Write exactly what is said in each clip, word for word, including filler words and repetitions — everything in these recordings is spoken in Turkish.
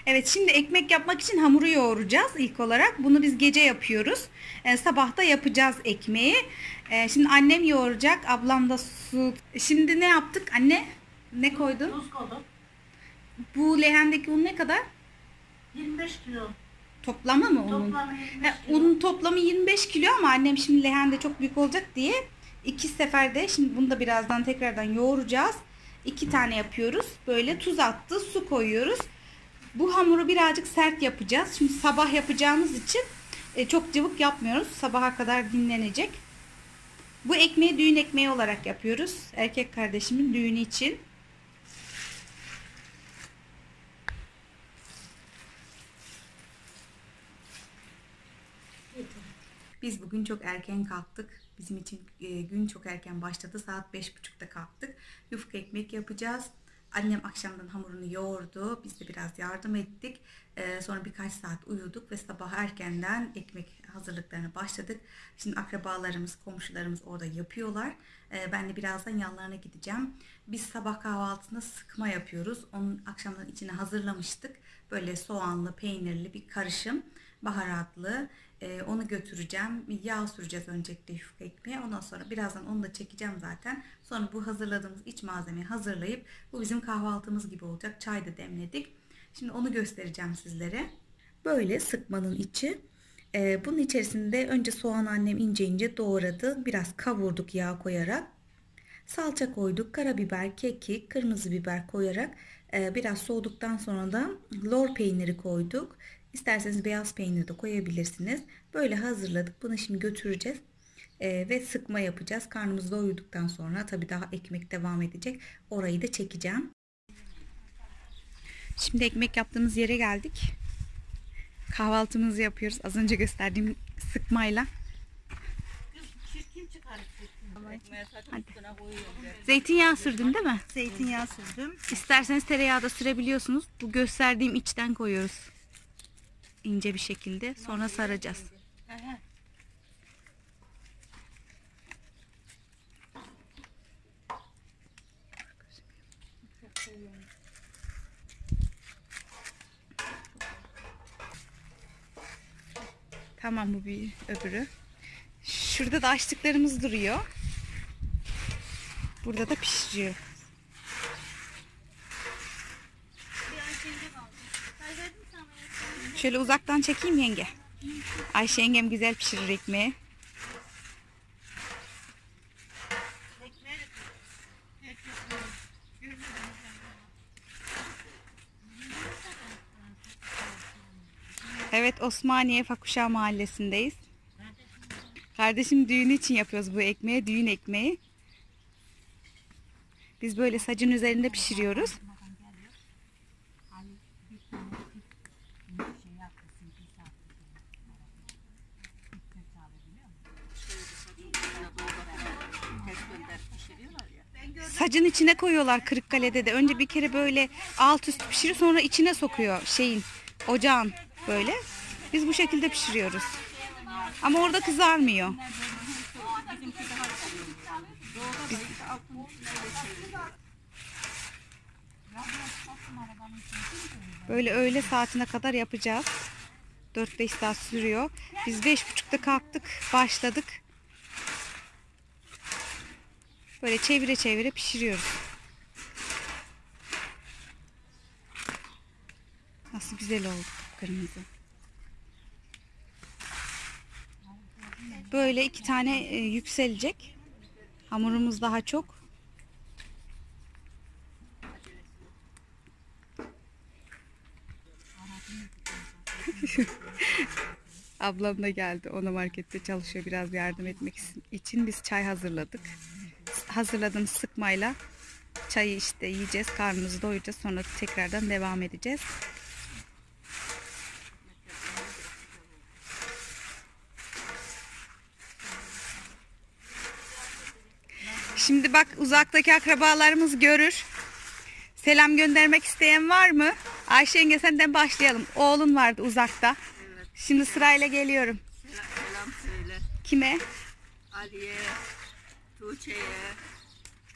Evet, şimdi ekmek yapmak için hamuru yoğuracağız ilk olarak. Bunu biz gece yapıyoruz. Ee, sabah da yapacağız ekmeği. Ee, şimdi annem yoğuracak. Ablam da su. Şimdi ne yaptık anne? Ne koydun? Tuz koydum. Bu lehendeki un ne kadar? yirmi beş kilo. Toplamı mı unun? Toplamı yirmi beş He, kilo. unun toplamı yirmi beş kilo ama annem şimdi lehende çok büyük olacak diye iki seferde, şimdi bunu da birazdan tekrardan yoğuracağız. İki tane yapıyoruz. Böyle tuz attı, su koyuyoruz. Bu hamuru birazcık sert yapacağız. Şimdi sabah yapacağımız için e, çok cıvık yapmıyoruz. Sabaha kadar dinlenecek. Bu ekmeği düğün ekmeği olarak yapıyoruz. Erkek kardeşimin düğünü için. Biz bugün çok erken kalktık. Bizim için e, gün çok erken başladı. Saat beş buçukta kalktık. Yufka ekmek yapacağız. Annem akşamdan hamurunu yoğurdu. Biz de biraz yardım ettik. E, sonra birkaç saat uyuduk ve sabah erkenden ekmek hazırlıklarına başladık. Şimdi akrabalarımız, komşularımız orada yapıyorlar. E, ben de birazdan yanlarına gideceğim. Biz sabah kahvaltısında sıkma yapıyoruz. Onun akşamdan içine hazırlamıştık. Böyle soğanlı, peynirli bir karışım. Baharatlı. Ee, onu götüreceğim. Yağ süreceğiz öncelikle yufka ekmeğe. Ondan sonra birazdan onu da çekeceğim zaten. Sonra bu hazırladığımız iç malzemeyi hazırlayıp bu bizim kahvaltımız gibi olacak. Çay da demledik. Şimdi onu göstereceğim sizlere. Böyle sıkmanın içi. Ee, bunun içerisinde önce soğan annem ince ince doğradı. Biraz kavurduk yağ koyarak. Salça koyduk. Karabiber, kekik, kırmızı biber koyarak e, biraz soğuduktan sonra da lor peyniri koyduk. İsterseniz beyaz peynir de koyabilirsiniz. Böyle hazırladık. Bunu şimdi götüreceğiz. E, ve sıkma yapacağız. Karnımız doyurduktan sonra tabii daha ekmek devam edecek. Orayı da çekeceğim. Şimdi ekmek yaptığımız yere geldik. Kahvaltımızı yapıyoruz. Az önce gösterdiğim sıkmayla. Zeytinyağı sürdün değil mi? Zeytinyağı sürdüm. İsterseniz tereyağı da sürebiliyorsunuz. Bu gösterdiğim içten koyuyoruz. İnce bir şekilde. Sonra saracağız. Tamam, bu bir öbürü. Şurada da açtıklarımız duruyor. Burada da pişiriyor. Şöyle uzaktan çekeyim yenge. Ayşe yengem güzel pişirir ekmeği. Evet, Osmaniye Fakuşa Mahallesi'ndeyiz. Kardeşim düğünü için yapıyoruz bu ekmeği. Düğün ekmeği. Biz böyle sacın üzerinde pişiriyoruz. Sacın içine koyuyorlar Kırıkkale'de de. Önce bir kere böyle alt üst pişiriyor, sonra içine sokuyor şeyin, ocağın böyle. Biz bu şekilde pişiriyoruz. Ama orada kızarmıyor. Biz... Böyle öğle saatine kadar yapacağız. dört beş saat sürüyor. Biz beş buçukta kalktık, başladık. Böyle çevire çevire pişiriyoruz. Nasıl güzel oldu kırmızı. Böyle iki tane e, yükselecek. Hamurumuz daha çok. Ablam da geldi. Ona markette çalışıyor. Biraz yardım etmek için biz çay hazırladık. Hazırladığımız sıkmayla çayı işte yiyeceğiz. Karnımızı doyuracağız. Sonra tekrardan devam edeceğiz. Şimdi bak, uzaktaki akrabalarımız görür. Selam göndermek isteyen var mı? Ayşe yenge, senden başlayalım. Oğlun vardı uzakta. Evet. Şimdi sırayla geliyorum. Selam, selam söyle. Kime? Ali'ye, Tuğçe'ye.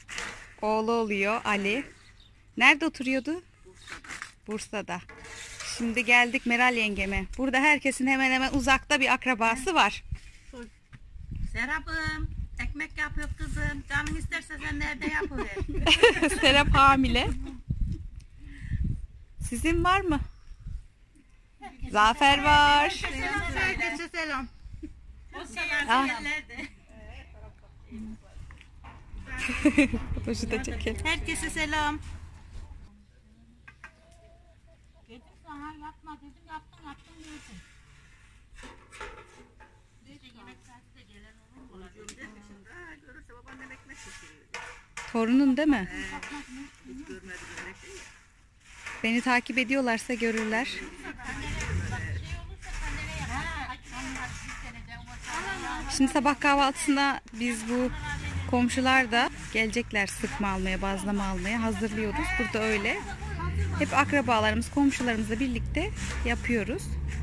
Oğlu oluyor Ali. Nerede oturuyordu? Bursa'da. Bursa'da. Şimdi geldik Meral yengeme. Burada herkesin hemen hemen uzakta bir akrabası var. Serap'ım, ekmek yapıyor kızım. Canın isterse sen nerede yapıver. Serap hamile. Sizin var mı? Zafer var. Selam, herkese selam. O sever Ah. yerlerde. Fotoğrafı da çekelim. Herkese selam. Dedim sana yapma dedim, yaptın yaptın diyorsun. İşte yemek saati de gelen olur mu? Görürse babaannem ekmek pişiriyor. Torunun değil mi? Hiç görmedim öyle şey ya. Beni takip ediyorlarsa görürler. Şimdi sabah kahvaltısında biz bu komşular da gelecekler sıkma almaya, bazlama almaya hazırlıyoruz. Burada öyle. Hep akrabalarımız, komşularımızla birlikte yapıyoruz.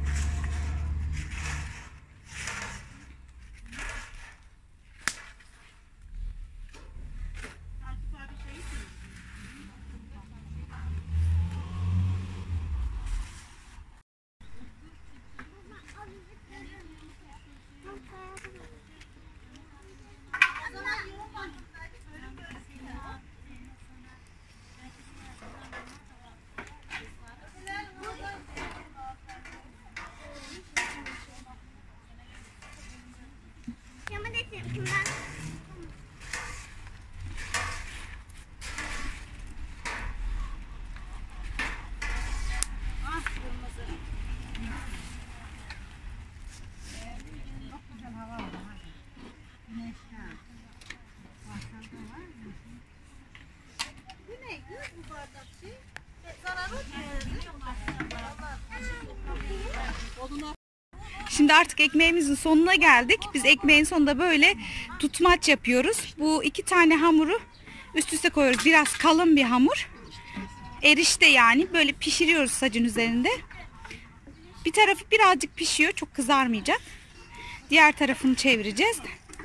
Şimdi artık ekmeğimizin sonuna geldik. Biz ekmeğin sonunda böyle tutmaç yapıyoruz. Bu iki tane hamuru üst üste koyuyoruz. Biraz kalın bir hamur. Erişte yani. Böyle pişiriyoruz sacın üzerinde. Bir tarafı birazcık pişiyor. Çok kızarmayacak. Diğer tarafını çevireceğiz.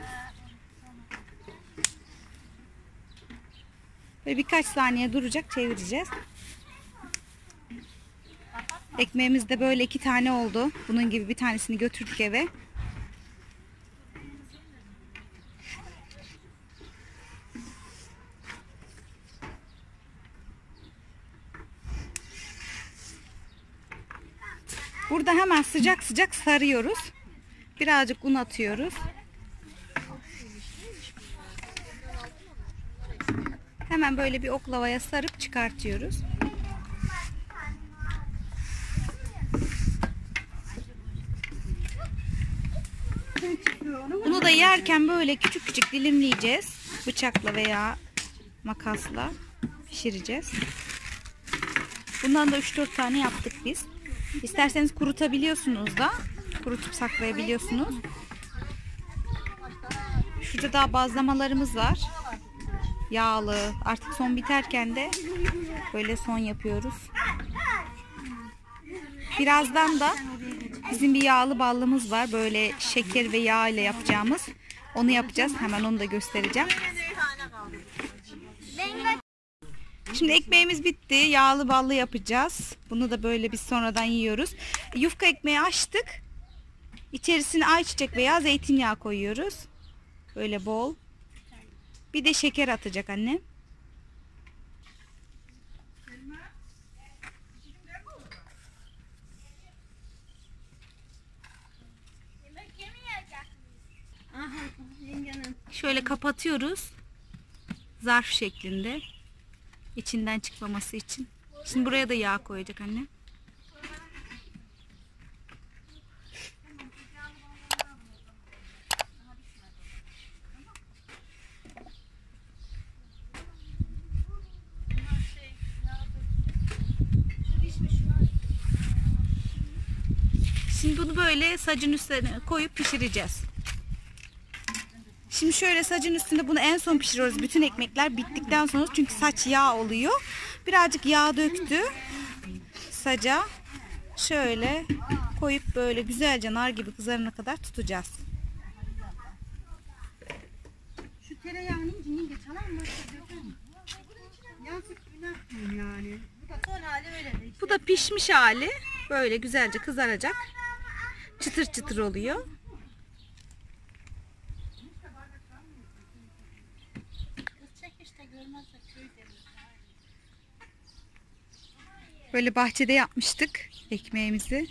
Böyle birkaç saniye duracak. Çevireceğiz. Ekmeğimiz de böyle iki tane oldu. Bunun gibi bir tanesini götürdük eve. Burada hemen sıcak sıcak sarıyoruz. Birazcık un atıyoruz. Hemen böyle bir oklavaya sarıp çıkartıyoruz. Bunu da yerken böyle küçük küçük dilimleyeceğiz. Bıçakla veya makasla pişireceğiz. Bundan da üç dört tane yaptık biz. İsterseniz kurutabiliyorsunuz da. Kurutup saklayabiliyorsunuz. Şurada daha bazlamalarımız var. Yağlı. Artık son biterken de böyle son yapıyoruz. Birazdan da bizim bir yağlı ballımız var. Böyle şeker ve yağ ile yapacağımız. Onu yapacağız. Hemen onu da göstereceğim. Şimdi ekmeğimiz bitti. Yağlı ballı yapacağız. Bunu da böyle biz sonradan yiyoruz. Yufka ekmeği açtık. İçerisine ayçiçek veya zeytinyağı koyuyoruz. Böyle bol. Bir de şeker atacak annem. Şöyle kapatıyoruz. Zarf şeklinde. İçinden çıkmaması için. Şimdi buraya da yağ koyacak anne. Şimdi bunu böyle sacın üstüne koyup pişireceğiz. Şimdi şöyle sacın üstünde bunu en son pişiriyoruz. Bütün ekmekler bittikten sonra, çünkü saç yağ oluyor. Birazcık yağ döktü saca. Şöyle koyup böyle güzelce nar gibi kızarana kadar tutacağız. Şu tereyağını incinin geç alan mı? Yazık günah yani. Bu da son hali öyle de işte. Bu da pişmiş hali. Böyle güzelce kızaracak. Çıtır çıtır oluyor. Kız çek işte görmezsek köy deriz. Böyle bahçede yapmıştık ekmeğimizi.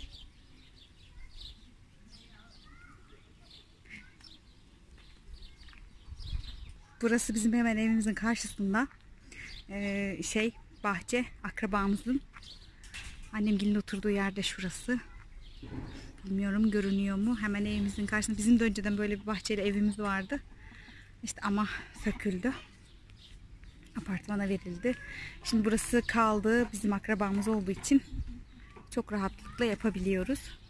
Burası bizim hemen evimizin karşısında. Ee, şey bahçe akrabamızın. Annemgilin oturduğu yerde şurası. Bilmiyorum görünüyor mu? Hemen evimizin karşısında. Bizim de önceden böyle bir bahçeli evimiz vardı. İşte ama söküldü. Apartmana verildi. Şimdi burası kaldı. Bizim akrabamız olduğu için çok rahatlıkla yapabiliyoruz.